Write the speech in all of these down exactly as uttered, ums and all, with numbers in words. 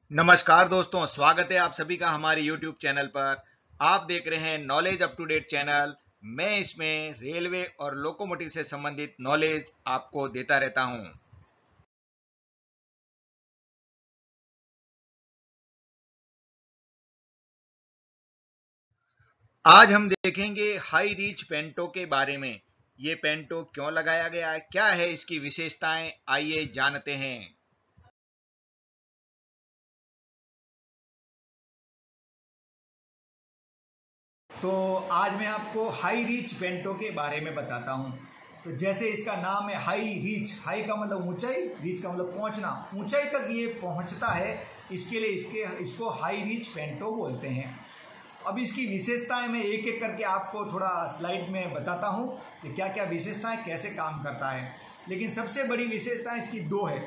नमस्कार दोस्तों, स्वागत है आप सभी का हमारे यूट्यूब चैनल पर। आप देख रहे हैं knowledge up to date channel. मैं इसमें रेलवे और लोकोमोटिव से संबंधित नॉलेज आपको देता रहता हूं। आज हम देखेंगे हाई रीच पेंटो के बारे में। ये पेंटो क्यों लगाया गया है, क्या है इसकी विशेषताएं, आइए जानते हैं। तो आज मैं आपको हाई रीच पेंटो के बारे में बताता हूँ। तो जैसे इसका नाम है हाई रीच, हाई का मतलब ऊंचाई, रीच का मतलब पहुंचना, ऊंचाई तक ये पहुंचता है, इसके लिए इसके इसको हाई रीच पेंटो बोलते हैं। अब इसकी विशेषताएं मैं एक एक करके आपको थोड़ा स्लाइड में बताता हूँ कि क्या क्या विशेषताएं, कैसे काम करता है। लेकिन सबसे बड़ी विशेषताएं इसकी दो है।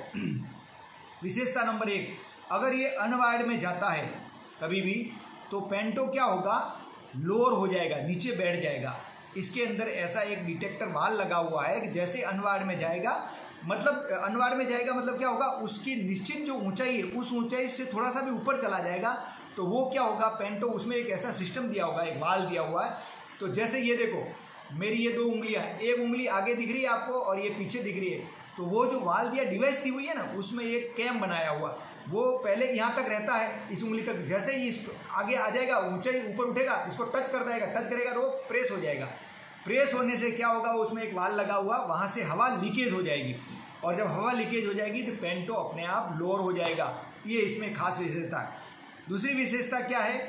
विशेषता नंबर एक, अगर ये अनवायर्ड में जाता है कभी भी तो पेंटो क्या होगा, लोअर हो जाएगा, नीचे बैठ जाएगा। इसके अंदर ऐसा एक डिटेक्टर वाल लगा हुआ है कि जैसे अनवार्ड में जाएगा, मतलब अनवार्ड में जाएगा मतलब क्या होगा, उसकी निश्चित जो ऊंचाई है उस ऊंचाई से थोड़ा सा भी ऊपर चला जाएगा तो वो क्या होगा, पेंटो उसमें एक ऐसा सिस्टम दिया होगा, एक वाल दिया हुआ है। तो जैसे ये देखो, मेरी ये दो उंगलियां, एक उंगली आगे दिख रही है आपको और ये पीछे दिख रही है। तो वो जो वाल दिया, डिवाइस दी हुई है ना, उसमें एक कैम बनाया हुआ, वो पहले यहाँ तक रहता है, इस उंगली तक। जैसे ही इस आगे आ जाएगा, ऊंचाई ऊपर उठेगा, इसको टच कर जाएगा, टच करेगा तो वो प्रेस हो जाएगा। प्रेस होने से क्या होगा, उसमें एक वाल लगा हुआ, वहाँ से हवा लीकेज हो जाएगी, और जब हवा लीकेज हो जाएगी तो पेंटो अपने आप लोअर हो जाएगा। ये इसमें खास विशेषता है। दूसरी विशेषता क्या है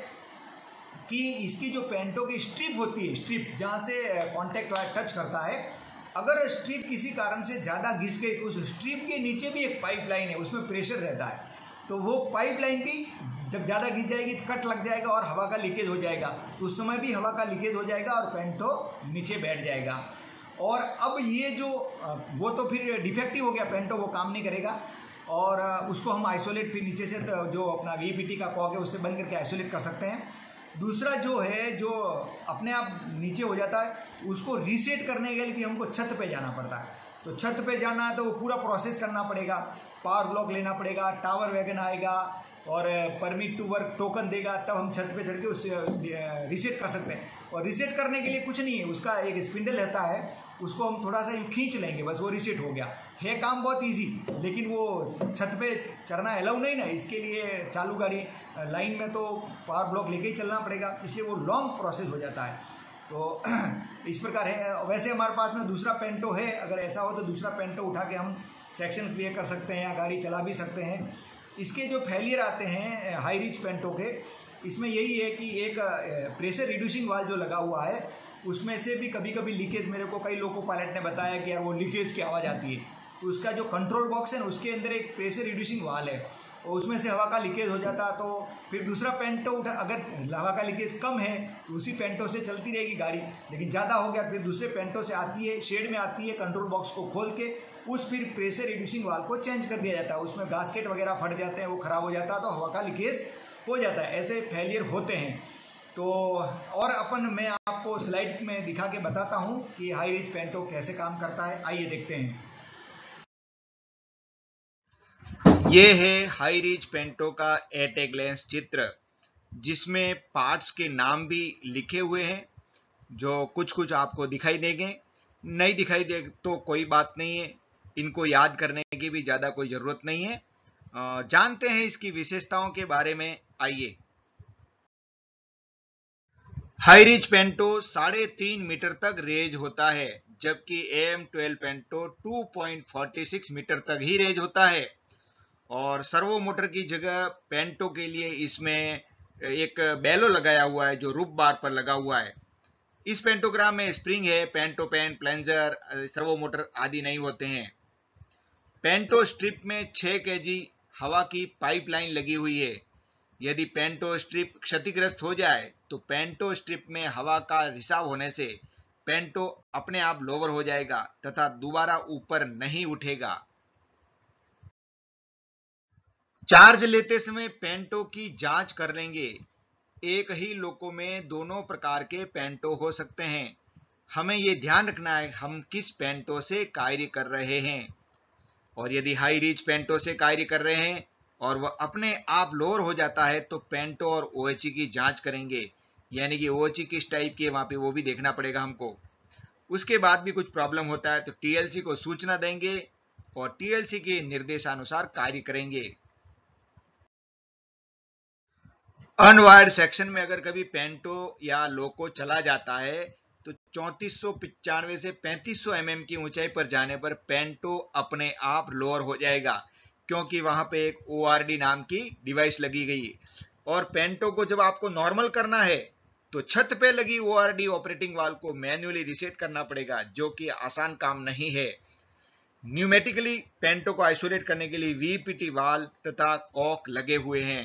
कि इसकी जो पेंटो की स्ट्रिप होती है, स्ट्रिप जहाँ से कॉन्टैक्ट वायर टच करता है, अगर स्ट्रिप किसी कारण से ज़्यादा घिस गई तो उस स्ट्रिप के नीचे भी एक पाइपलाइन है, उसमें प्रेशर रहता है, तो वो पाइपलाइन भी जब ज़्यादा घिस जाएगी तो कट लग जाएगा और हवा का लीकेज हो जाएगा। तो उस समय भी हवा का लीकेज हो जाएगा और पेंटो नीचे बैठ जाएगा। और अब ये जो वो तो फिर डिफेक्टिव हो गया, पेंटो वो काम नहीं करेगा, और उसको हम आइसोलेट फिर नीचे से जो अपना वी पी टी का कॉक है उससे बंद करके आइसोलेट कर सकते हैं। दूसरा जो है, जो अपने आप नीचे हो जाता है, उसको रीसेट करने के लिए हमको छत पे जाना पड़ता है। तो छत पे जाना है तो वो पूरा प्रोसेस करना पड़ेगा, पावर ब्लॉक लेना पड़ेगा, टावर वैगन आएगा और परमिट टू वर्क टोकन देगा, तब हम छत पे चढ़ के उससे रीसेट कर सकते हैं। और रीसेट करने के लिए कुछ नहीं है, उसका एक स्पिंडल रहता है, उसको हम थोड़ा सा यूँ खींच लेंगे, बस वो रीसेट हो गया है। काम बहुत इजी, लेकिन वो छत पे चढ़ना अलाउ नहीं ना, इसके लिए चालू गाड़ी लाइन में तो पावर ब्लॉक लेके ही चलना पड़ेगा, इसलिए वो लॉन्ग प्रोसेस हो जाता है। तो इस प्रकार है। वैसे हमारे पास में दूसरा पेंटो है, अगर ऐसा हो तो दूसरा पेंटो उठा के हम सेक्शन क्लियर कर सकते हैं या गाड़ी चला भी सकते हैं। इसके जो फेलियर आते हैं हाई रिच पेंटो के, इसमें यही है कि एक प्रेशर रिड्यूसिंग वाल्व जो लगा हुआ है उसमें से भी कभी कभी लीकेज, मेरे को कई लोको पायलट ने बताया कि यार वो लीकेज की आवाज़ आती है। तो उसका जो कंट्रोल बॉक्स है ना, उसके अंदर एक प्रेशर रिड्यूसिंग वाल्व है, और उसमें से हवा का लीकेज हो जाता, तो फिर दूसरा पेंटो उठा, अगर हवा का लीकेज कम है तो उसी पेंटो से चलती रहेगी गाड़ी, लेकिन ज़्यादा हो गया फिर दूसरे पेंटो से आती है, शेड में आती है, कंट्रोल बॉक्स को खोल के उस फिर प्रेशर रिड्यूसिंग वाल्व को चेंज कर दिया जाता है। उसमें गास्केट वगैरह फट जाते हैं, वो खराब हो जाता है, तो हवा का लीकेज हो जाता है। ऐसे फेलियर होते हैं। तो और अपन मैं आपको स्लाइड में दिखा के बताता हूँ कि हाई रिच पेंटो कैसे काम करता है, आइए देखते हैं। ये है हाई रीच पेंटो का एट ए ग्लेंस चित्र, जिसमें पार्ट्स के नाम भी लिखे हुए हैं, जो कुछ कुछ आपको दिखाई देंगे, नहीं दिखाई दे तो कोई बात नहीं है, इनको याद करने की भी ज़्यादा कोई ज़रूरत नहीं है। जानते हैं इसकी विशेषताओं के बारे में, आइए। हाई रिच पेंटो साढ़े तीन मीटर तक रेंज होता है, जबकि A M twelve panto two point four six metre तक ही रेंज होता है। और सर्वो मोटर की जगह पेंटो के लिए इसमें एक बेलो लगाया हुआ है, जो रूफ बार पर लगा हुआ है। इस पेंटोग्राम में स्प्रिंग है, panto pan, plunger, servo motor आदि नहीं होते हैं। पेंटो स्ट्रिप में छह केजी हवा की पाइपलाइन लगी हुई है। यदि पेंटो स्ट्रिप क्षतिग्रस्त हो जाए तो पेंटो स्ट्रिप में हवा का रिसाव होने से पेंटो अपने आप लोअर हो जाएगा तथा दोबारा ऊपर नहीं उठेगा। चार्ज लेते समय पेंटो की जांच कर लेंगे। एक ही लोको में दोनों प्रकार के पेंटो हो सकते हैं। हमें यह ध्यान रखना है हम किस पेंटो से कार्य कर रहे हैं। और यदि हाई रीच पेंटो से कार्य कर रहे हैं और वह अपने आप लोअर हो जाता है तो पेंटो और ओएचई की जांच करेंगे, यानी कि ओएचई किस टाइप की है वहां पे वो भी देखना पड़ेगा हमको। उसके बाद भी कुछ प्रॉब्लम होता है तो टीएलसी को सूचना देंगे और टीएलसी के निर्देशानुसार कार्य करेंगे। अनवायर्ड सेक्शन में अगर कभी पेंटो या लोको चला जाता है तो चौंतीस सौ पिचानवे से पैंतीस सौ एमएम की ऊंचाई पर जाने पर पेंटो अपने आप लोअर हो जाएगा, क्योंकि वहां पे एक ओआरडी नाम की डिवाइस लगी गई। और पेंटो को जब आपको नॉर्मल करना है तो छत पे लगी ओआरडी ऑपरेटिंग वाल्व को मैन्युअली रीसेट करना पड़ेगा, जो कि आसान काम नहीं है। न्यूमेटिकली पेंटो को आइसोलेट करने के लिए वीपीटी वाल्व तथा कॉक लगे हुए हैं।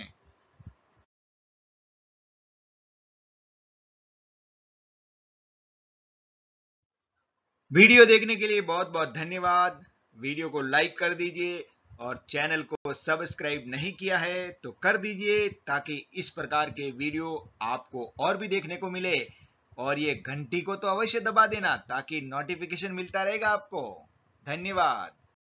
वीडियो देखने के लिए बहुत बहुत धन्यवाद। वीडियो को लाइक कर दीजिए और चैनल को सब्सक्राइब नहीं किया है तो कर दीजिए, ताकि इस प्रकार के वीडियो आपको और भी देखने को मिले। और ये घंटी को तो अवश्य दबा देना ताकि नोटिफिकेशन मिलता रहेगा आपको। धन्यवाद।